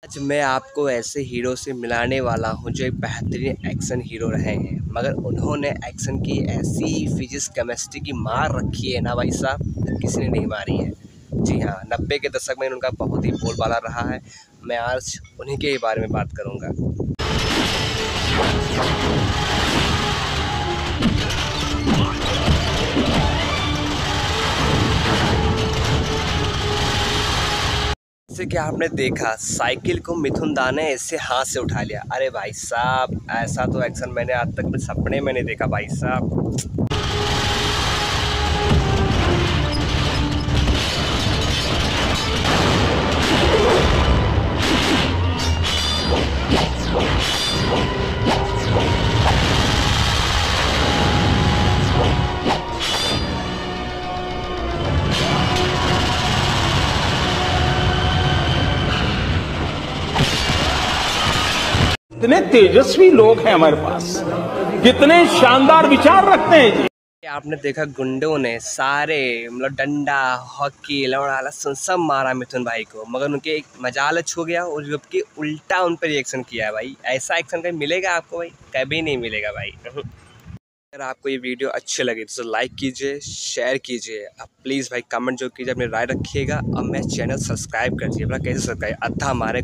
आज मैं आपको ऐसे हीरो से मिलाने वाला हूँ जो एक बेहतरीन एक्शन हीरो रहे हैं, मगर उन्होंने एक्शन की ऐसी फिजिक्स केमिस्ट्री की मार रखी है ना भाई साहब, किसी ने नहीं मारी है। जी हाँ, 90 के दशक में उनका बहुत ही बोलबाला रहा है। मैं आज उन्हीं के बारे में बात करूँगा। जैसे कि आपने देखा, साइकिल को मिथुन दा ने ऐसे हाथ से उठा लिया। अरे भाई साहब, ऐसा तो एक्शन मैंने आज तक सपने में नहीं देखा भाई साहब। कितने तेजस्वी लोग हैं हमारे पास, कितने शानदार विचार रखते हैं जी। आपने देखा गुंडों ने सारे मतलब डंडा, हॉकी, लौड़ा लहसुन सब मारा मिथुन भाई को, मगर उनके एक मजाल छू गया और जबकि उल्टा उन पर रिएक्शन किया है भाई। ऐसा एक्शन कहीं मिलेगा आपको भाई? कभी नहीं मिलेगा भाई। अगर आपको ये वीडियो अच्छी लगी तो लाइक कीजिए, शेयर कीजिए, अब प्लीज़ भाई कमेंट जो कीजिए, अपनी राय रखिएगा। अब मैं चैनल सब्सक्राइब कर दीजिए। कैसे सब्सक्राइब? अद्धा हमारे